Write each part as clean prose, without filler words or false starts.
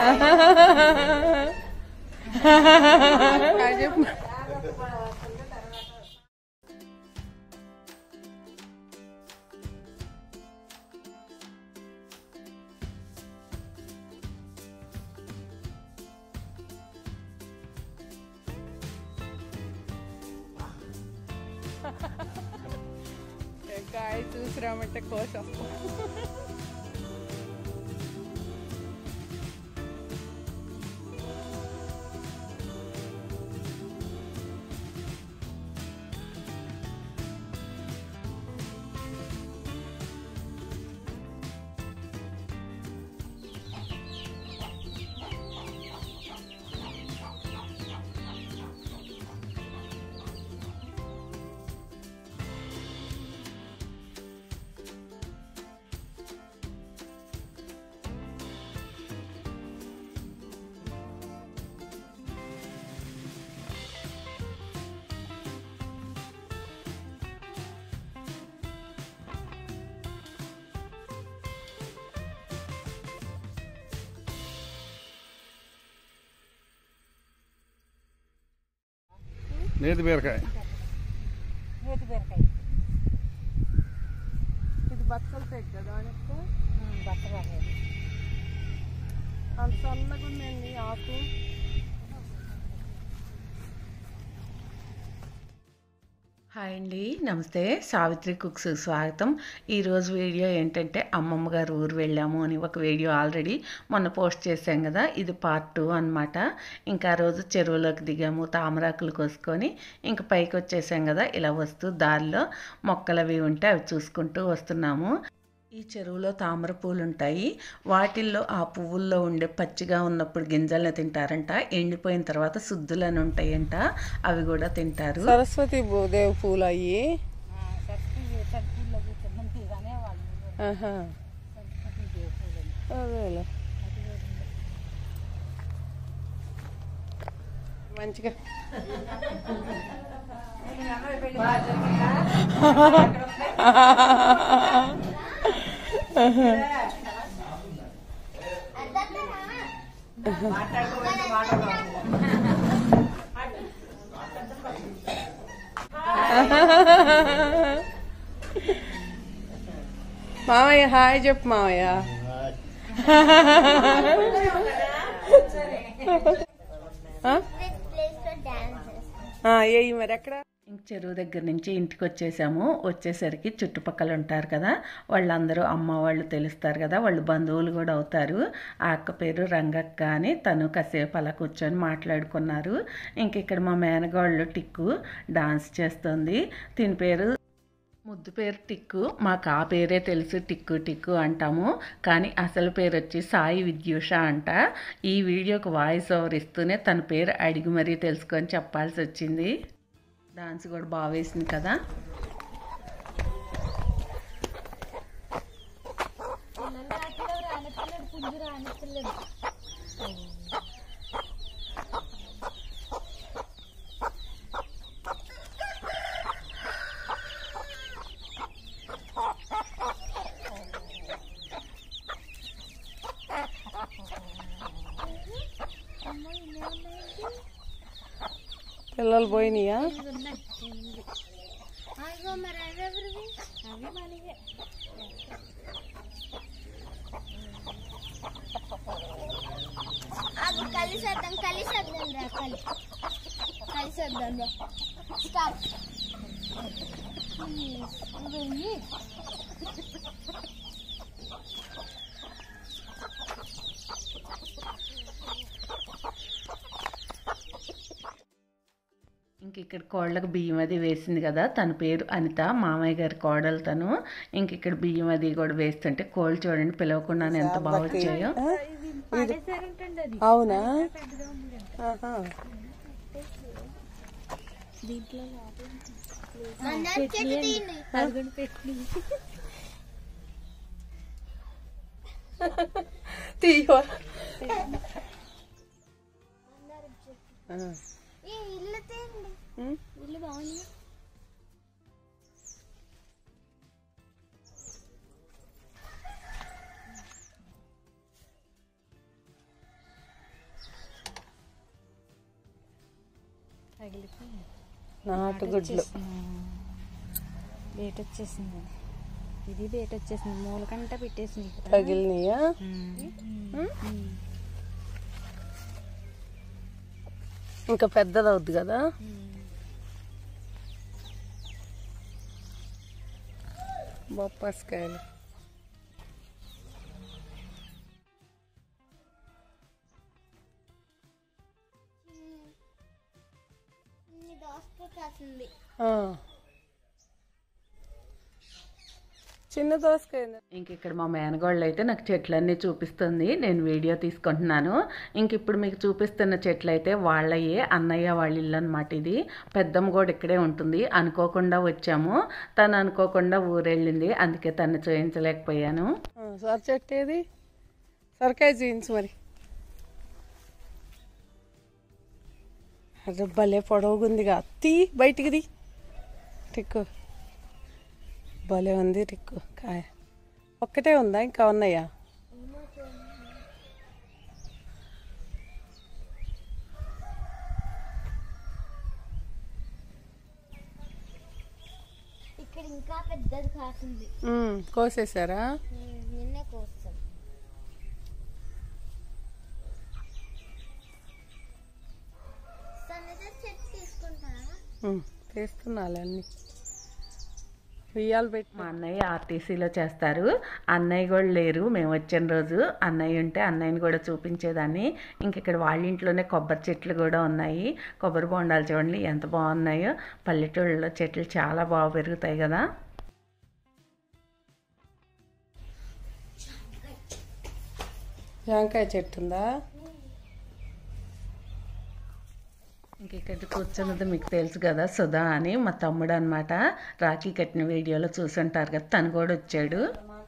కాయ చూసిరామంటే కోసం నేతి బీరకాయ ఇది బచ్చలు తెగ కదా బచ్చలు అంత సన్నగా ఉందండి ఆకు. హాయ్ అండి, నమస్తే. సావిత్రి కుక్స్ స్వాగతం. ఈరోజు వీడియో ఏంటంటే అమ్మమ్మ గారు ఊరు వెళ్ళాము అని ఒక వీడియో ఆల్రెడీ మొన్న పోస్ట్ చేశాం కదా, ఇది పార్ట్ 2 అనమాట. ఇంకా ఆ రోజు చెరువులోకి దిగాము, తామరాకులు కోసుకొని ఇంకా పైకి వచ్చేసాం కదా. ఇలా వస్తూ దారిలో మొక్కలు అవి ఉంటే అవి చూసుకుంటూ వస్తున్నాము. ఈ చెరువులో తామర పూలు ఉంటాయి. వాటిల్లో ఆ పువ్వుల్లో ఉండే పచ్చిగా ఉన్నప్పుడు గింజలను తింటారంట, ఎండిపోయిన తర్వాత శుద్ధులని ఉంటాయంట, అవి కూడా తింటారు. సరస్వతి దేవి పూలు అయ్యి అదేలే మంచిగా మామయ్య హాయ్ చెప్పు మామయ్య. ఏ మరి ఎక్కడ ఇంక చెరువు దగ్గర నుంచి ఇంటికి వచ్చేసాము. వచ్చేసరికి చుట్టుపక్కల ఉంటారు కదా, వాళ్ళందరూ అమ్మ వాళ్ళు తెలుస్తారు కదా, వాళ్ళు బంధువులు కూడా అవుతారు. ఆ అక్క పేరు రంగక్క అని, తను కాసేపు అలా కూర్చొని మాట్లాడుకున్నారు. ఇంక ఇక్కడ మా మేనగాళ్ళు టిక్కు డాన్స్ చేస్తుంది. దీని పేరు ముద్దు పేరు టిక్కు, మాకు ఆ పేరే తెలుసు, టిక్కు టిక్కు అంటాము. కానీ అసలు పేరు వచ్చి సాయి విద్యూష అంట. ఈ వీడియోకి వాయిస్ ఓవర్ ఇస్తూనే తన పేరు అడిగి మరీ తెలుసుకొని చెప్పాల్సి వచ్చింది. డాన్స్ కూడా బాగా వేసింది కదా. పిల్లలు పోయినాయా? ఇంక ఇక్కడ కోళ్ళకు బియ్యం అది వేసింది కదా, తన పేరు అనిత, మామయ్య గారి కోడలు తను. ఇంక ఇక్కడ బియ్యం అది కూడా వేస్తుంటే కోళ్ళు చూడండి పిలవకుండానే ఎంత బాగా వచ్చాయో. అవునా? తీయవా? ఇల్లు బాగుంది. నాటుగుడ్లు బేట వచ్చేసింది. ఇది బేట వచ్చేసింది. మూలకంట పెట్టేసింది. తగిలినాయా? ఇంకా పెద్దది అవుద్ది కదా. బొప్పాస్కాయలు చిన్న దోసకాయ. ఇంక ఇక్కడ మా మేనగోళ్ళు అయితే నాకు చెట్లన్నీ చూపిస్తుంది. నేను వీడియో తీసుకుంటున్నాను. ఇంక ఇప్పుడు మీకు చూపిస్తున్న చెట్లు అయితే వాళ్ళయే, అన్నయ్య వాళ్ళ ఇల్లు అనమాట. ఇది పెద్దమ్మ కూడా ఇక్కడే ఉంటుంది. అనుకోకుండా వచ్చాము, తను అనుకోకుండా ఊరెళ్ళింది, అందుకే తను చూపించలేకపోయాను. సొర చెట్టు ఏది? సొరకాయ జీన్స్ మరి. అది భలే పొడవుగుందిగా. తీ బయటికి టిక్కు భలే ఉంది. టిక్కు కాయ ఒక్కటే ఉందా, ఇంకా ఉన్నాయా? ఇక్కడ ఇంకా పెద్దది కాసింది. కోసేసారా? నిన్నే కోస్తాం. చెట్టు తీసుకుంటారా? తీస్తున్నాలే అన్ని. బియ్యాలు పెట్టి మా అన్నయ్య ఆర్టీసీలో చేస్తారు. అన్నయ్య కూడా లేరు మేము వచ్చిన రోజు. అన్నయ్య ఉంటే అన్నయ్యని కూడా చూపించేదాన్ని. ఇంక ఇక్కడ వాళ్ళ ఇంట్లోనే కొబ్బరి చెట్లు కూడా ఉన్నాయి. కొబ్బరి బొండాలు చూడండి ఎంత బాగున్నాయో. పల్లెటూళ్ళలో చెట్లు చాలా బాగా పెరుగుతాయి కదా. జాంకాయ చెట్టు ఉందా? ఇంక ఇక్కడ కూర్చున్నది మీకు తెలుసు కదా, సుధా అని మా తమ్ముడు అనమాట. రాఖీ కట్టిన వీడియోలో చూసుంటారు కదా, తను కూడా వచ్చాడు.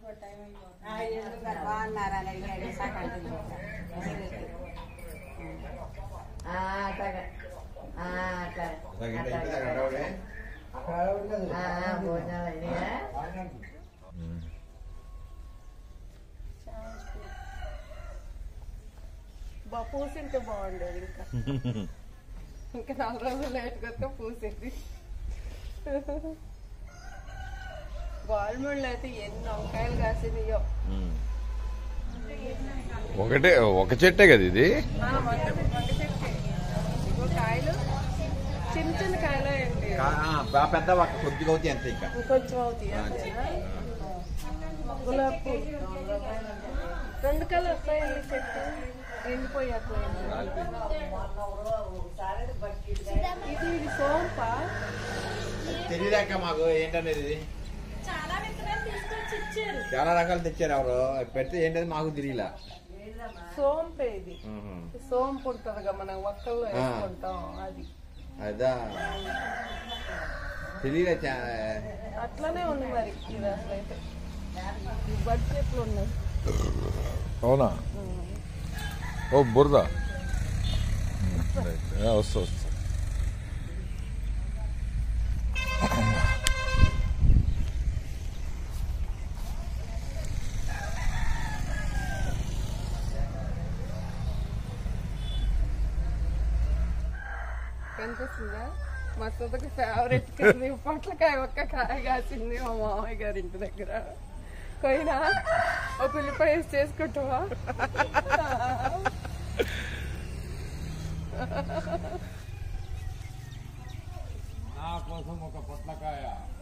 పూసింటే బాగుండేది. ఇంకా 4 రోజులు లేట్గా వస్తే పూసేది. గవర్నమెంట్ అయితే ఎన్ని వంకాయలు కాసినాయో. ఒక చెట్టే కదా ఇది. కాయలు చిన్న చిన్న కాయలు ఏంటి పెద్ద కొద్దిగా అవుతాయి అంతే. ఇంకా కొంచెం అవుతాయి. గులాబీ పూలు 2 కలర్ వస్తాయండి. చెట్టు ఎండిపోయాక ఇది సోంపా తెలియదాక మాకు ఏంటనేది. ఇది చాలా రకాలు తెచ్చారు ఎవరు పెడితే ఏంటది మాకు తెలియలా. సోంపే ఇది. సోంపు ఉంటుందిగా మనం ఒక్కల్లో వేసుకుంటాం. అది అదా తెలియలే. అట్లానే ఉంది మరి. ఇది అసలు అయితే బడ్జెట్లు ఉన్నాయి. అవునా? ఓ బురద వస్తా. కనిపిస్తుందా? మా సొంతకి ఫేవరెట్ కర్రీ పొట్లకాయ. ఒక్క కాయ కాసింది మా మామయ్య గారి ఇంటి దగ్గర. పోయినా ఒక ఉల్లిపాయ వేసి చేసుకుంటావా? నా కోసం ఒక పొట్లకాయ.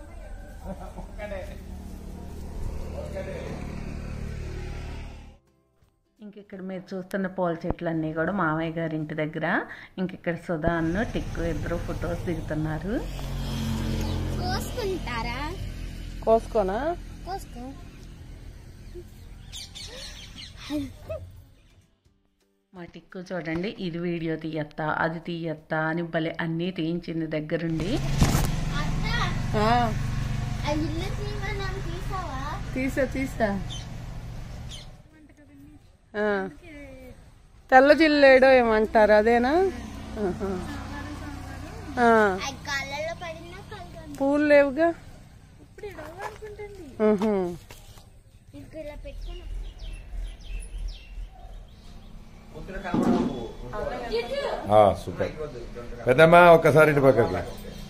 ఇంక ఇక్కడ మీరు చూస్తున్న పూల చెట్లన్నీ కూడా మామయ్య గారి ఇంటి దగ్గర. ఇంక ఇక్కడ సుధా అన్న టిక్కు ఇద్దరు ఫొటోస్ దిగుతున్నారు. కోసుకుంటారా? కోసుకోనా? కోసుకో. మా టిక్కు చూడండి, ఇది వీడియో తీయత్తా అది తీయత్తా అని భలే అన్నీ తీయించింది దగ్గరుండి. తీసా తెల్ల జిల్లేడో ఏమంటారు, అదేనా? పూలు లేవుగా. సూపర్. పెద్దమ్మా ఒక్కసారి ఇంటి పక్కకి.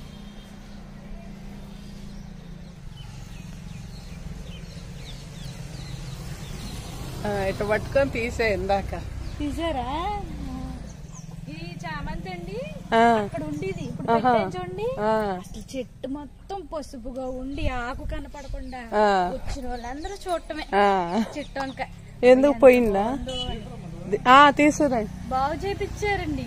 ఇటు పట్టుకొని తీసే ఇందాక తీసారా ఈ చామంతి అండి అక్కడ ఉండేది ఇప్పుడు పెట్టాను చూడండి. అసలు చెట్టు మొత్తం పసుపుగా ఉండి ఆకు కనపడకుండా వచ్చిన వాళ్ళందరూ చూడటమే చెట్టు వంక. ఎందుకు పోయిందా? తీసుకురండి. బాగు చేపించారండి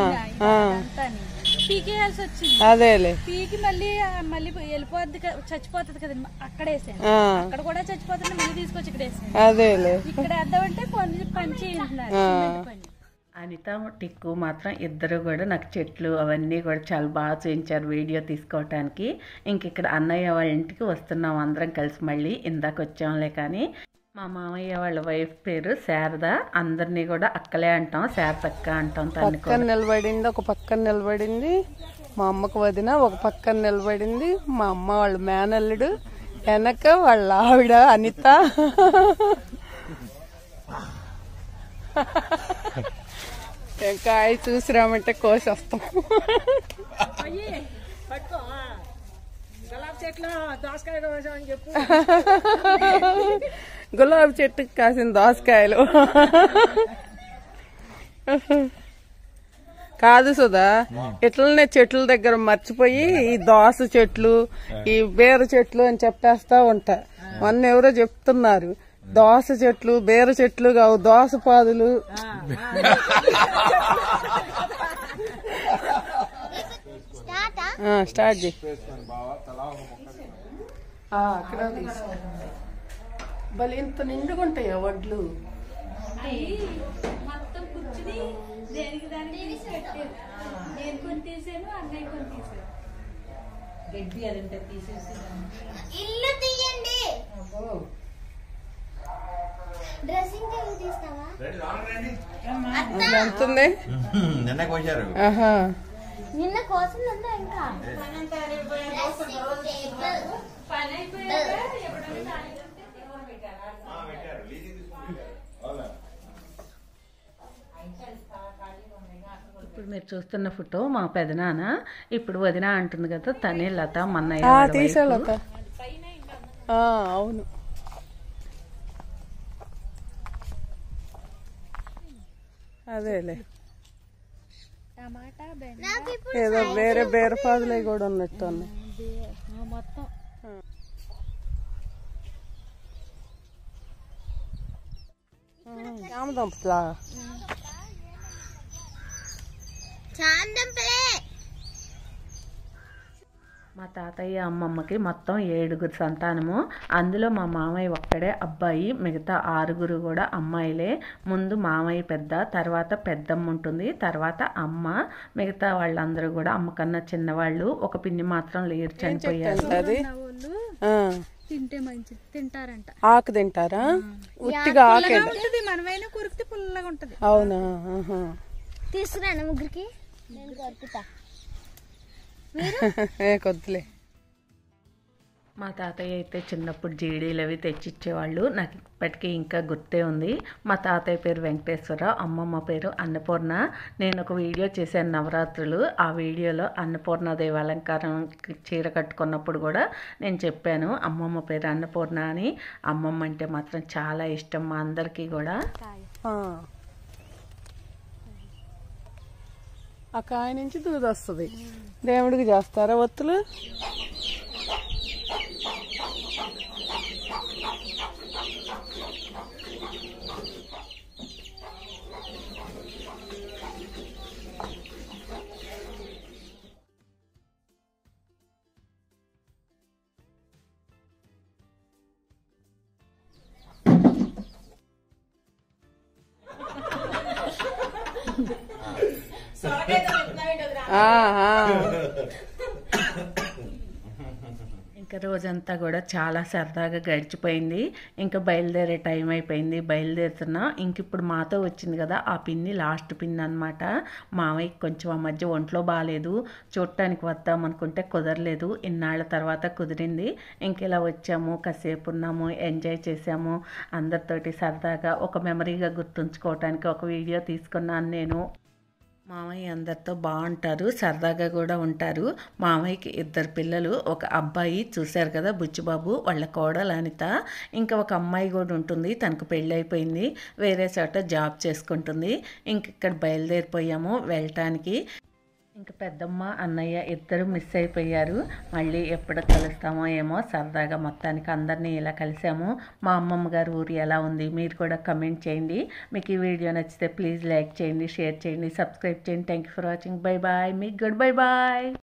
పీకేయాల్సి వచ్చింది. అదేలే పీకి మళ్ళీ వెళ్ళిపోద్ది చచ్చిపోతుంది కదండి. అక్కడ వేసాను, అక్కడ కూడా చచ్చిపోతుంది. మళ్ళీ తీసుకొచ్చి ఇక్కడ వేసాను. అదేలే ఇక్కడ వేద్దామంటే పని చేయంటున్నారు. అనిత టిక్కు మాత్రం ఇద్దరు కూడా నాకు చెట్లు అవన్నీ కూడా చాలా బాగా చూపించారు వీడియో తీసుకోవటానికి. ఇంక ఇక్కడ అన్నయ్య వాళ్ళ ఇంటికి వస్తున్నాం అందరం కలిసి. మళ్ళీ ఇందాక వచ్చాంలే కానీ మా మామయ్య వాళ్ళ వైఫ్ పేరు శారద. అందరినీ కూడా అక్కలే అంటాం, శారదక్క అంటాం. పక్కన నిలబడింది, ఒక పక్కన నిలబడింది మా అమ్మకు వదిన, ఒక పక్కన నిలబడింది మా అమ్మ వాళ్ళ మేనల్లుడు, వెనక వాళ్ళ ఆవిడ అనిత. ఇంకా అవి చూసి రామంటే కోసేస్తాం. గులాబీ చెట్టుకి కాసిన దోసకాయలు కాదు సుధా. ఇట్లనే చెట్ల దగ్గర మర్చిపోయి ఈ దోస చెట్లు, ఈ బీర చెట్లు అని చెప్పేస్తా ఉంటా. మొన్న ఎవరో చెప్తున్నారు దోస చెట్లు బీర చెట్లు కావు దోస పాదులు. స్టార్ట్ చేయి. అక్కడ బలి ఇంత నిండుకుంటాయా వడ్లు? మొత్తం కూర్చుని దేనికి దాన్ని నేను కొని తీసాను, అన్నయ్య కొని తీసాను. గడ్డి అదంటే తీసేసి ఇల్లు తీయండి. డ్రెస్సింగ్ టేబుల్ తీస్తావా? ఎంతుంది? నిన్న కోసారు. నిన్న కోసం ఉందా ఇంకా? పని అయిపోయాక ఇప్పుడు మీరు చూస్తున్న ఫోటో మా పెదనాన్న. ఇప్పుడు వదిన అంటుంది కదా, తనే లత మన్నయ్య తీసే లత. అవును అదేలే. టమాటా ఏదో వేరే బీరపాదులే కూడా ఉన్నట్టు ఉన్నాయి మొత్తం. చామదుంపలా మా తాతయ్య అమ్మమ్మకి మొత్తం 7 సంతానము. అందులో మా మామయ్య ఒక్కడే అబ్బాయి, మిగతా 6 కూడా అమ్మాయిలే. ముందు మామయ్య పెద్ద, తర్వాత పెద్దమ్మ ఉంటుంది, తర్వాత అమ్మ. మిగతా వాళ్ళందరూ కూడా అమ్మ కన్నా చిన్నవాళ్ళు. ఒక పిన్ని మాత్రం లేరు, చనిపోయారు. తింటే మంచిది, తింటారంట. ఆకు తింటారా? ఉట్టిగా ఆకే మనమైనా కొరికితే పుల్లగా ఉంటది. అవునా? తీసుకురాను ముగ్గురికి, నేను కొరుకుతా. కొద్దులే. మా తాతయ్య అయితే చిన్నప్పుడు జీడీలు అవి తెచ్చిచ్చేవాళ్ళు. నాకు ఇప్పటికీ ఇంకా గుర్తే ఉంది. మా తాతయ్య పేరు వెంకటేశ్వరరావు, అమ్మమ్మ పేరు అన్నపూర్ణ. నేను ఒక వీడియో చేశాను నవరాత్రులు. ఆ వీడియోలో అన్నపూర్ణదేవి అలంకారం చీర కట్టుకున్నప్పుడు కూడా నేను చెప్పాను అమ్మమ్మ పేరు అన్నపూర్ణ అని. అమ్మమ్మ అంటే మాత్రం చాలా ఇష్టం మా అందరికీ కూడా. ఆ కాయ నుంచి దూది వస్తుంది. దేవుడికి చేస్తారా ఒత్తులు? ఇంకా రోజంతా కూడా చాలా సరదాగా గడిచిపోయింది. ఇంకా బయలుదేరే టైం అయిపోయింది, బయలుదేరుతున్నాం. ఇంక ఇప్పుడు మాతో వచ్చింది కదా ఆ పిన్ని, లాస్ట్ పిన్ని అనమాట. మామయ్యకి కొంచెం ఆ మధ్య ఒంట్లో బాగాలేదు, చూడటానికి వద్దాం అనుకుంటే కుదరలేదు. ఇన్నాళ్ళ తర్వాత కుదిరింది. ఇంక ఇలా వచ్చాము, కాసేపు ఉన్నాము, ఎంజాయ్ చేసాము అందరితోటి సరదాగా. ఒక మెమరీగా గుర్తుంచుకోవటానికి ఒక వీడియో తీసుకున్నాను నేను. మామయ్య అందరితో బాగుంటారు, సరదాగా కూడా ఉంటారు. మామయ్యకి 2 పిల్లలు, ఒక అబ్బాయి చూశారు కదా బుచ్చిబాబు, వాళ్ళ కోడలు అనిత. ఇంకా ఒక అమ్మాయి కూడా ఉంటుంది, తనకు పెళ్ళి అయిపోయింది, వేరే చోట జాబ్ చేసుకుంటుంది. ఇంక ఇక్కడ బయలుదేరిపోయాము వెళ్ళటానికి. ఇంక పెద్దమ్మ అన్నయ్య 2 మిస్ అయిపోయారు. మళ్ళీ ఎప్పుడు కలుస్తామో ఏమో. సరదాగా మొత్తానికి అందరినీ ఇలా కలిసాము. మా అమ్మమ్మ గారి ఊరు ఎలా ఉంది మీరు కూడా కమెంట్ చేయండి. మీకు ఈ వీడియో నచ్చితే ప్లీజ్ లైక్ చేయండి, షేర్ చేయండి, సబ్స్క్రైబ్ చేయండి. Thank you for watching. Bye bye. మీకు గుడ్ బై బాయ్.